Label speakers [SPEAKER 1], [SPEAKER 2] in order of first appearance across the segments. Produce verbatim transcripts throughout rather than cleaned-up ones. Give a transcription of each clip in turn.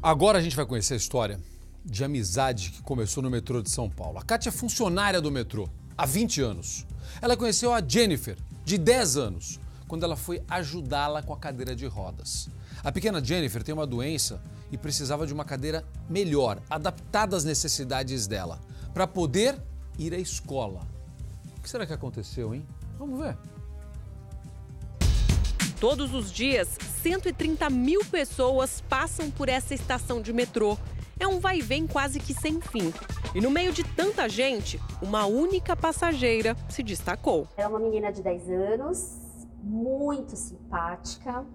[SPEAKER 1] Agora a gente vai conhecer a história de amizade que começou no metrô de São Paulo. A Kátia é funcionária do metrô há vinte anos. Ela conheceu a Jennifer, de dez anos, quando ela foi ajudá-la com a cadeira de rodas. A pequena Jennifer tem uma doença e precisava de uma cadeira melhor, adaptada às necessidades dela, para poder ir à escola. O que será que aconteceu, hein? Vamos ver.
[SPEAKER 2] Todos os dias, cento e trinta mil pessoas passam por essa estação de metrô. É um vai e vem quase que sem fim. E no meio de tanta gente, uma única passageira se destacou.
[SPEAKER 3] É uma menina de dez anos, muito simpática,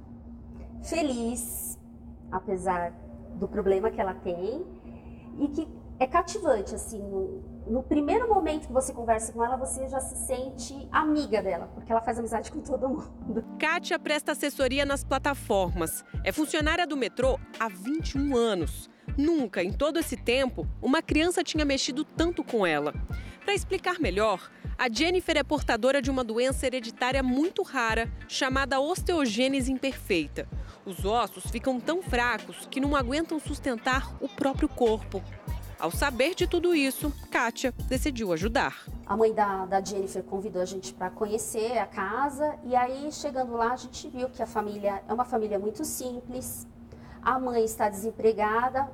[SPEAKER 3] feliz, apesar do problema que ela tem, e que é cativante, assim, no, no primeiro momento que você conversa com ela, você já se sente amiga dela, porque ela faz amizade com todo mundo.
[SPEAKER 2] Kátia presta assessoria nas plataformas. É funcionária do metrô há vinte e um anos. Nunca, em todo esse tempo, uma criança tinha mexido tanto com ela. Para explicar melhor, a Jennifer é portadora de uma doença hereditária muito rara, chamada osteogênese imperfeita. Os ossos ficam tão fracos que não aguentam sustentar o próprio corpo. Ao saber de tudo isso, Kátia decidiu ajudar.
[SPEAKER 3] A mãe da, da Jennifer convidou a gente para conhecer a casa e aí, chegando lá, a gente viu que a família é uma família muito simples. A mãe está desempregada,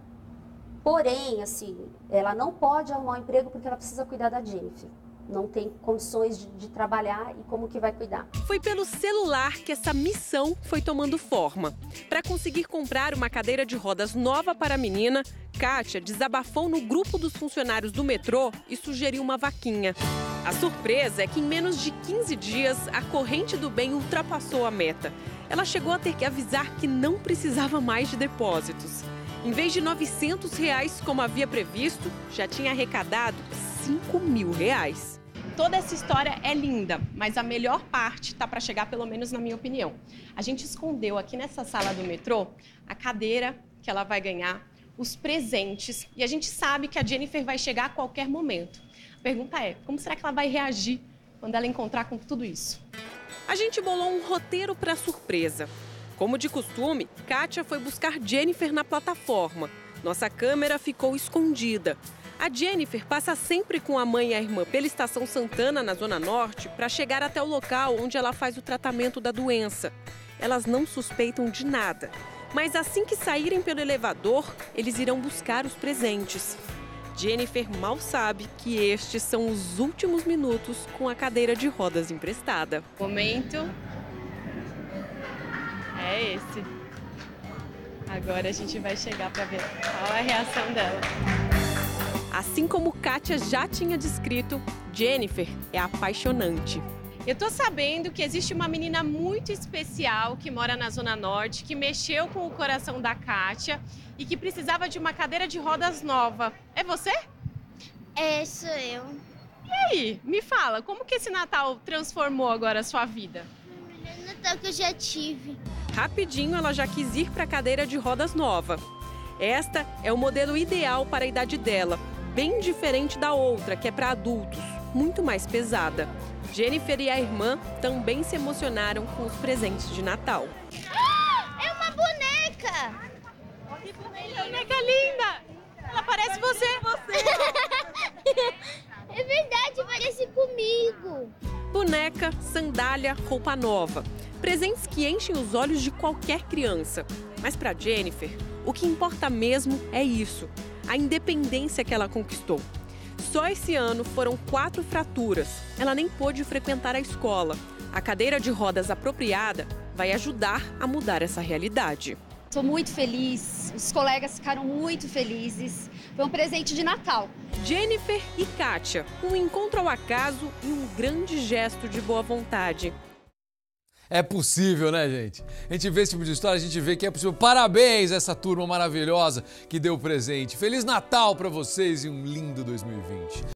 [SPEAKER 3] porém, assim, ela não pode arrumar um emprego porque ela precisa cuidar da Jennifer. Não tem condições de, de trabalhar e como que vai cuidar.
[SPEAKER 2] Foi pelo celular que essa missão foi tomando forma. Para conseguir comprar uma cadeira de rodas nova para a menina, Kátia desabafou no grupo dos funcionários do metrô e sugeriu uma vaquinha. A surpresa é que em menos de quinze dias, a corrente do bem ultrapassou a meta. Ela chegou a ter que avisar que não precisava mais de depósitos. Em vez de novecentos reais, como havia previsto, já tinha arrecadado cinco mil reais.
[SPEAKER 4] Toda essa história é linda, mas a melhor parte está para chegar, pelo menos na minha opinião. A gente escondeu aqui nessa sala do metrô a cadeira que ela vai ganhar, os presentes, e a gente sabe que a Jennifer vai chegar a qualquer momento. A pergunta é, como será que ela vai reagir quando ela encontrar com tudo isso?
[SPEAKER 2] A gente bolou um roteiro para surpresa. Como de costume, Kátia foi buscar Jennifer na plataforma. Nossa câmera ficou escondida. A Jennifer passa sempre com a mãe e a irmã pela Estação Santana, na Zona Norte, para chegar até o local onde ela faz o tratamento da doença. Elas não suspeitam de nada. Mas assim que saírem pelo elevador, eles irão buscar os presentes. Jennifer mal sabe que estes são os últimos minutos com a cadeira de rodas emprestada.
[SPEAKER 4] O momento é esse. Agora a gente vai chegar para ver qual é a reação dela.
[SPEAKER 2] Assim como Kátia já tinha descrito, Jennifer é apaixonante.
[SPEAKER 4] Eu tô sabendo que existe uma menina muito especial que mora na Zona Norte, que mexeu com o coração da Kátia e que precisava de uma cadeira de rodas nova. É você?
[SPEAKER 5] É, sou eu.
[SPEAKER 4] E aí, me fala, como que esse Natal transformou agora a sua vida?
[SPEAKER 5] O melhor Natal que eu já tive.
[SPEAKER 2] Rapidinho ela já quis ir para a cadeira de rodas nova. Esta é o modelo ideal para a idade dela, bem diferente da outra, que é para adultos, muito mais pesada. Jennifer e a irmã também se emocionaram com os presentes de Natal.
[SPEAKER 5] Ah, é uma boneca!
[SPEAKER 4] Que boneca linda! Ela parece você!
[SPEAKER 5] É verdade, parece comigo.
[SPEAKER 2] Boneca, sandália, roupa nova. Presentes que enchem os olhos de qualquer criança. Mas para Jennifer, o que importa mesmo é isso, a independência que ela conquistou. Só esse ano foram quatro fraturas. Ela nem pôde frequentar a escola. A cadeira de rodas apropriada vai ajudar a mudar essa realidade.
[SPEAKER 6] Estou muito feliz, os colegas ficaram muito felizes. Foi um presente de Natal.
[SPEAKER 2] Jennifer e Kátia, um encontro ao acaso e um grande gesto de boa vontade.
[SPEAKER 1] É possível, né, gente? A gente vê esse tipo de história, a gente vê que é possível. Parabéns a essa turma maravilhosa que deu o presente. Feliz Natal para vocês e um lindo dois mil e vinte.